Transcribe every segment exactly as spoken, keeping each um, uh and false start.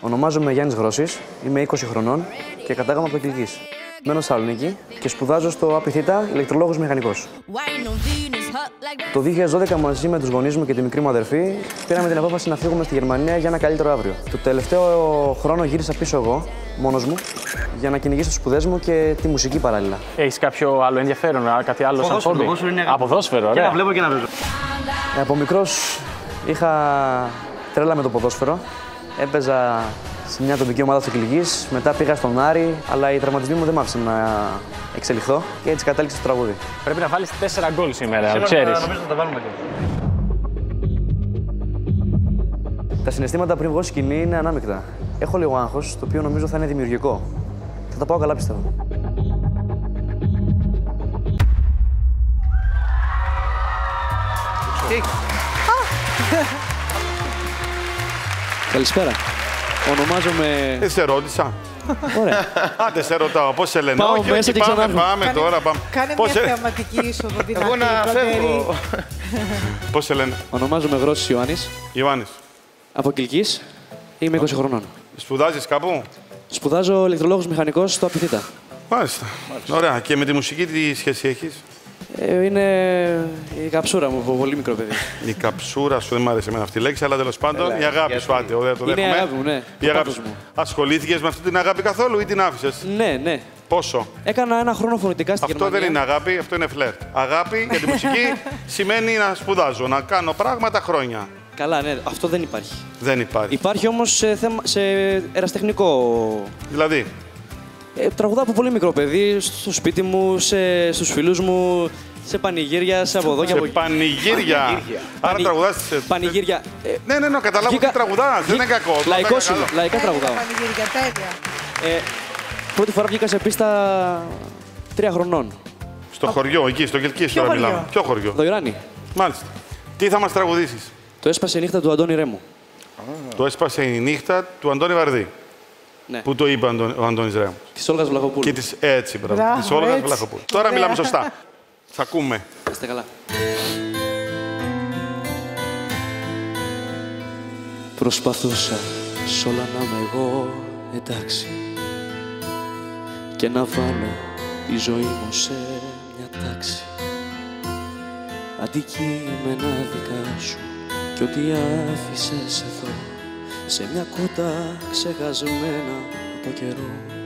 Ονομάζομαι Γιάννης Γρόσης, είμαι είκοσι χρονών και κατάγομαι από το Κιλκής. Μένω στη Θεσσαλονίκη και σπουδάζω στο ΑΠΙΘΙΤΑ ηλεκτρολόγος μηχανικός. Το δύο χιλιάδες δώδεκα μαζί με τους γονείς μου και τη μικρή μου αδερφή πήραμε την απόφαση να φύγουμε στη Γερμανία για ένα καλύτερο αύριο. Το τελευταίο χρόνο γύρισα πίσω εγώ, μόνος μου, για να κυνηγήσω τις σπουδές μου και τη μουσική παράλληλα. Έχεις κάποιο άλλο ενδιαφέρον, κάτι άλλο σαν χόμπι? Α, ποδόσφαιρο, ωραία. Και να βλέπω και να παίζω. Από μικρός είχα τρέλα με το ποδόσφαιρο. Έπαιζα σε μια τοπική ομάδα του Κιλκής, μετά πήγα στον Άρη, αλλά οι τραυματισμοί μου δεν μ' άφησαν να εξελιχθώ και έτσι κατέληξα στο τραγούδι. Πρέπει να βάλεις τέσσερα γκολ σήμερα, Σήμερα ξέρεις. νομίζω να τα βάλουμε και. Τα συναισθήματα πριν βγω σκηνή είναι ανάμεικτα. Έχω λίγο άγχος, το οποίο νομίζω θα είναι δημιουργικό. Θα τα πάω καλά, πιστεύω. Καλησπέρα. Ονομάζομαι... Δεν σε ρώτησα. Ωραία. Άντε σε ρωτάω, πώς σε λένε? Πάω Όχι, μέσα όχι, και πάμε, ξανάρθω. πάμε Κάνε- τώρα. Πάμε. Κάνε Πώς μια σε- θεαματική είσοδο δυνατή. Εγώ να πρώτερη. φεύγω. Πώς σε λένε? Ονομάζομαι Γρόσης Ιωάννης. Ιωάννης. Από Κιλκής. Είμαι είκοσι χρονών. Σπουδάζεις κάπου? Σπουδάζω ηλεκτρολόγος μηχανικός στο ΑΠΙΘΙΤΑ. Μάλιστα. Ωραία. Και με τη μουσική τι σχέση έχεις? Ε, είναι η καψούρα μου από πολύ μικρό παιδί. Η καψούρα σου, δεν μ' άρεσε εμένα αυτή η λέξη, αλλά τέλος πάντων η αγάπη σου, άντε, ωραία, το Είναι η δέχομαι. αγάπη μου, ναι. Η Το αγάπη πάθος σου. μου. Ασχολήθηκες με αυτή την αγάπη καθόλου ή την άφησες? Ναι, ναι. Πόσο? Έκανα ένα χρόνο φωνητικά στη Αυτό Γερμανία. δεν είναι αγάπη, αυτό είναι φλερτ. Αγάπη για τη μουσική σημαίνει να σπουδάζω, να κάνω πράγματα χρόνια. Καλά, ναι, αυτό δεν υπάρχει. Δεν υπάρχει. Υπάρχει όμως σε, θέμα, σε ερασιτεχνικό. Δηλαδή, Ε, τραγουδάω από πολύ μικρό παιδί, στο σπίτι μου, σε, στους φίλους μου, σε πανηγύρια, σε από εδώ και σε από εκεί. πανηγύρια. Άρα Πανη- τραγουδάς. σε- Πανηγύρια. Ε, Ναι, ναι, ναι, καταλάβω τι βγήκα- τραγουδάς. Δεν είναι βγήκα- κακό. το Λαϊκό έκανα σου, καλό. λαϊκά τραγουδάω. Τέλεια, πανηγύρια, τέλεια. Ε, πρώτη φορά βγήκα σε πίστα τρία χρονών. Στο χωριό, εκεί, στο Κιλκής τώρα χωριό? μιλάμε. Ποιο χωριό? Δοϊράνη. Μάλιστα. Τι θα μας τραγουδήσεις? Το έσπασε η νύχτα του Αντώνη Ρέμου. Το έσπασε η νύχτα του Αντώνη Βαρδί. Ναι. Που το είπε ο Αντώνη- ο Αντώνης Ρέμου. Της Όλγας Βλαχοπούλου. Και της έτσι, μπράβο. Μπράβο, Της Όλγας έτσι. Βλαχοπούλου. Τώρα Ωραία. μιλάμε σωστά. Θα ακούμε. Είστε καλά. Προσπαθούσα σ' όλα να είμαι εγώ εντάξει και να βάλω τη ζωή μου σε μια τάξη. Αντικείμενα δικά σου κι ό,τι άφησες εδώ σε μια κούτα ξεχασμένα από καιρό.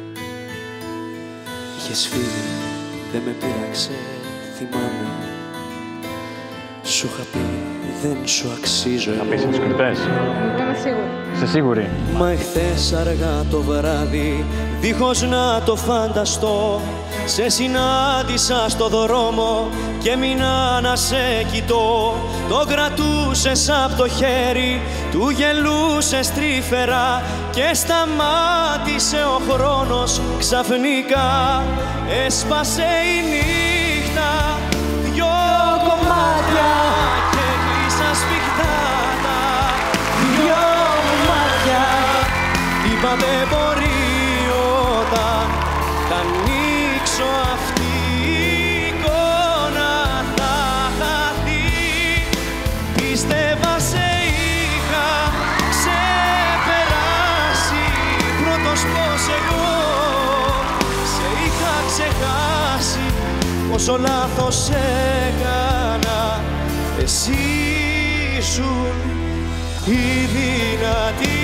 Είχες φύγει, δεν με πείραξε, θυμάμαι. Σου είχα πει, δεν σου αξίζω Θα πεις τις κρυπτές. Είμαι σίγουρη. Είσαι σίγουρη? Μα εχθές αργά το βράδυ, δίχως να το φανταστώ, σε συνάντησα στο δρόμο και μείνα να σε κοιτώ. Το κρατούσες απ' το χέρι, του γελούσες τρυφερά και σταμάτησε ο χρόνος ξαφνικά. Έσπασε η νύχτα, δυο κομμάτια και κλείσα σφιχτάτα. Δυο μάτια, είπα δεν μπορεί όταν θα ανοίξω αυτή η εικόνα θα χαθεί. Πίστευα σε είχα ξεπεράσει, πρώτος πως εγώ σε είχα ξεχάσει. Πόσο λάθος έκανα, εσύ ήσουν η δυνατή.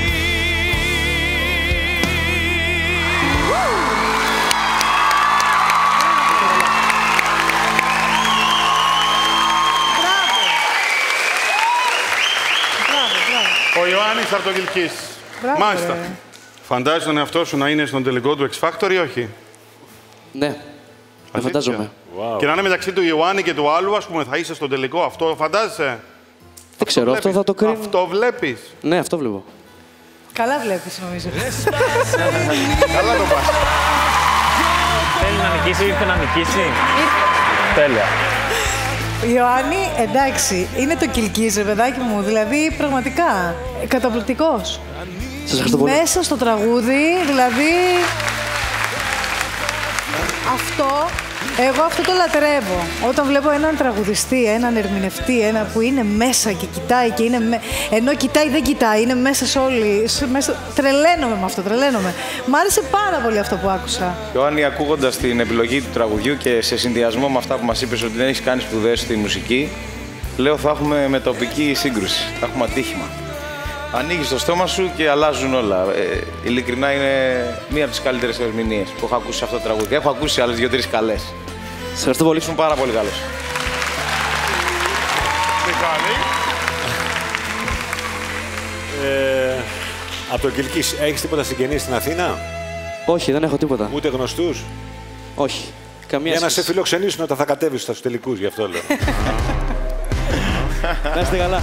Μπράβο, μπράβο. Ο Ιωάννης από το Κιλκής. Μπράβο, Μάλιστα. ρε. Φαντάζεσαι τον εαυτό σου να είναι στον τελικό του X Factor ή όχι? Ναι, δεν Αλήθεια? φαντάζομαι. Και να είναι μεταξύ του Ιωάννη και του άλλου, ας πούμε, θα είσαι στον τελικό. Αυτό φαντάζεσαι? Δεν ξέρω, αυτό Βλέπεις? θα το κρίνω. Αυτό βλέπεις. Ναι, αυτό βλέπω. Καλά βλέπεις, νομίζω. Καλά το πας. Θέλει να νικήσει, ήρθε να νικήσει. Τέλεια. Ιωάννη, εντάξει, είναι το Κιλκής, ρε παιδάκι μου. Δηλαδή, πραγματικά, καταπληκτικός. Σας ευχαριστώ πολύ. Μέσα στο τραγούδι, δηλαδή, αυτό Εγώ αυτό το λατρεύω. Όταν βλέπω έναν τραγουδιστή, έναν ερμηνευτή, ένα που είναι μέσα και κοιτάει και είναι με... ενώ κοιτάει δεν κοιτάει, είναι μέσα σε όλοι. Μέσα... Τρελαίνομαι με αυτό, τρελαίνομαι. Μ' άρεσε πάρα πολύ αυτό που άκουσα. Ιωάννη, ακούγοντας την επιλογή του τραγουδιού και σε συνδυασμό με αυτά που μας είπες ότι δεν έχεις κάνει σπουδές στη μουσική, λέω θα έχουμε μετοπική σύγκρουση, θα έχουμε ατύχημα. Ανοίγεις το στόμα σου και αλλάζουν όλα. Ε, ειλικρινά είναι μία από τις καλύτερες ερμηνείες που έχω ακούσει σε αυτό το τραγούδι. Έχω ακούσει άλλες δύο-τρεις καλές. Σε ευχαριστώ πολύ. Ήσουν πάρα πολύ καλός. Μιχάλη. Ε, από το Κιλκής, έχεις τίποτα συγγενείς στην Αθήνα? Όχι, δεν έχω τίποτα. Ούτε γνωστούς? Όχι. Καμία Για να σχέση. σε φιλοξενήσουν όταν θα κατέβεις στους τελικούς, γι' αυτό λέω. Να είστε καλά.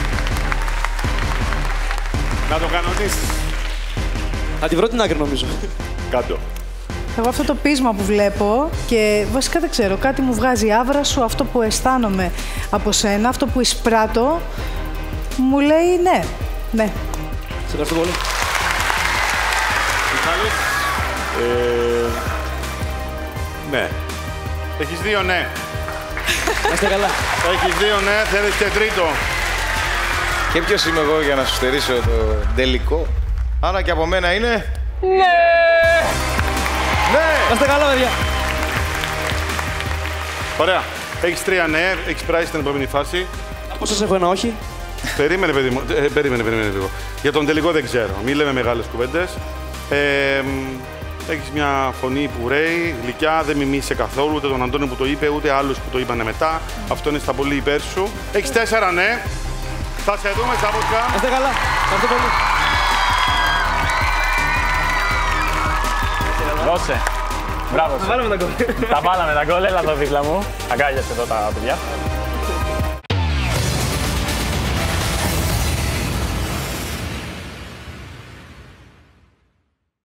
Να το κανονίσεις. Θα τη βρω την άκρη νομίζω. Κάτω. Εγώ αυτό το πείσμα που βλέπω και βασικά δεν ξέρω, κάτι μου βγάζει η άβρα σου, αυτό που αισθάνομαι από σένα, αυτό που εισπράττω, μου λέει ναι, ναι. Σε ευχαριστώ πολύ. Μιχάλη. Ε, ναι. Έχεις δύο ναι. Να είστε καλά. Έχεις δύο ναι, θέλεις και τρίτο. Και ποιος είμαι εγώ για να σου στερήσω το τελικό. Άρα και από μένα είναι... Ναι! Ναι! Να είστε καλά, παιδιά. Ωραία. Έχεις τρία ναι, έχεις περάσει στην επόμενη φάση. Από σας έχω ένα όχι. Περίμενε, παιδί μου. Ε, περίμενε, περίμενε λίγο. Για τον τελικό δεν ξέρω. Μην λέμε μεγάλες κουβέντες. Ε, έχεις μια φωνή που ρέει, γλυκιά, δεν μιμείσαι καθόλου ούτε τον Αντώνη που το είπε, ούτε άλλους που το είπανε μετά. Αυτό είναι στα πολύ υπέρ σου. Έχεις τέσσερα ναι. Θα σε δούμε στα βουσκά. Να είστε καλά. Ευχαριστώ πολύ. Δώσε. Μπράβο. Θα βάλουμε τα γκολ. Τα βάλαμε τα γκολ, έλα εδώ δίπλα μου. Αγκάλιασε εδώ τα παιδιά.